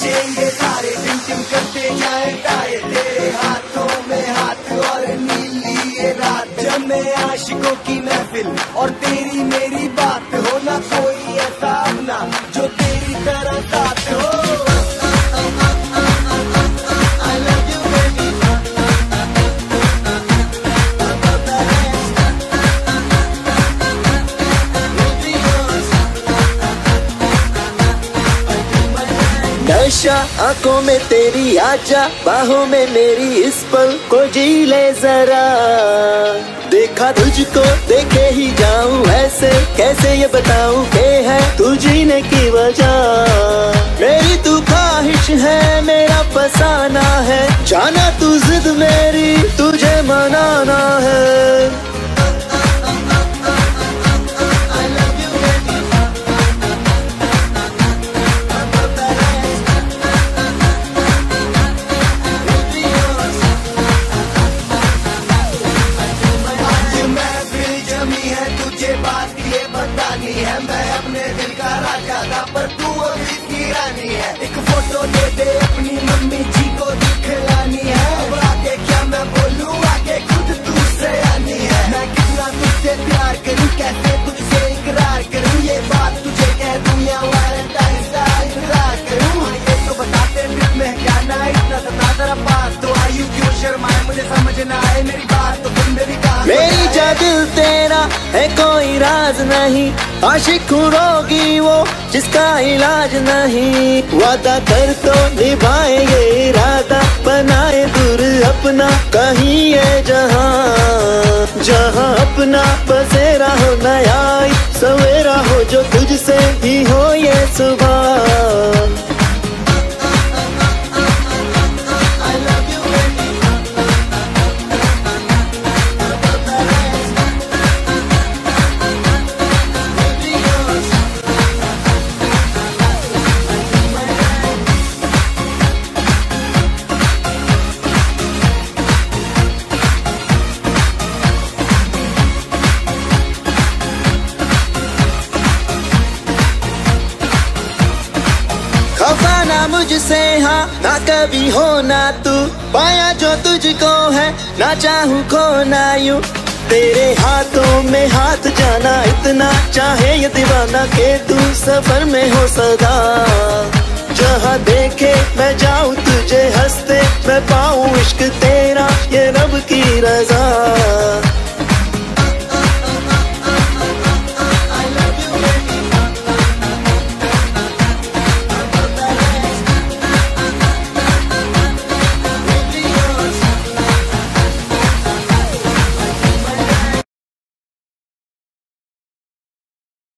पीछे ये तारे टिम टिम करते जाए तारे, तेरे हाथों में हाथ और नीली ये रात। जब मैं आशिकों की महफिल और तेरी मेरी बात हो, ना कोई ऐसा अपना जो तेरी तरह साथ हो। नशा आंखों में तेरी, आजा बाहों में मेरी, इस पल को जी ले जरा। देखा तुझको देखे ही जाऊं ऐसे, कैसे ये बताऊं के है तू जीने की वजह। मेरी तू ख्वाहिश है, मेरा फसाना है, जाना तू जिद मेरी, तुझे मनाना है। है मैं अपने दिल का राजा था, पर तू अभी की रानी है। एक फोटो दे दे अपनी मम्मी जी को दिखलानी है। अब आगे क्या मैं बोलूं, आगे खुद तू से आनी है। मैं कितना तुझसे प्यार करूं, कैसे तुझसे इकरार करूं, ये बात तुझे कह दूं या वैलेंटाइन का इंतजार करूं। ये तो बताते फिर में क्या ना, इतना सता तेरा पास तो आयु क्यों शर्माए, मुझे समझ ना आए मेरी बात तो तुम मेरी कहा। मेरी जा दिल तेरा है कोई राज नहीं, आशिक हूँ रोगी वो जिसका इलाज नहीं। वादा कर तो निभाए ये इरादा, बनाए दूर अपना कहीं ये जहां। जहां अपना बसेरा हो, नया सवेरा हो, जो तुझसे ही हो ये सुबह। ना मुझसे हाँ ना कभी हो ना तू, पाया जो तुझको है ना चाहूं खोना यूं। तेरे हाथों में हाथ जाना, इतना चाहे ये दीवाना के तू सफर में हो सदा। जहाँ देखे मैं जाऊं तुझे हंसते, मैं पाऊं इश्क तेरे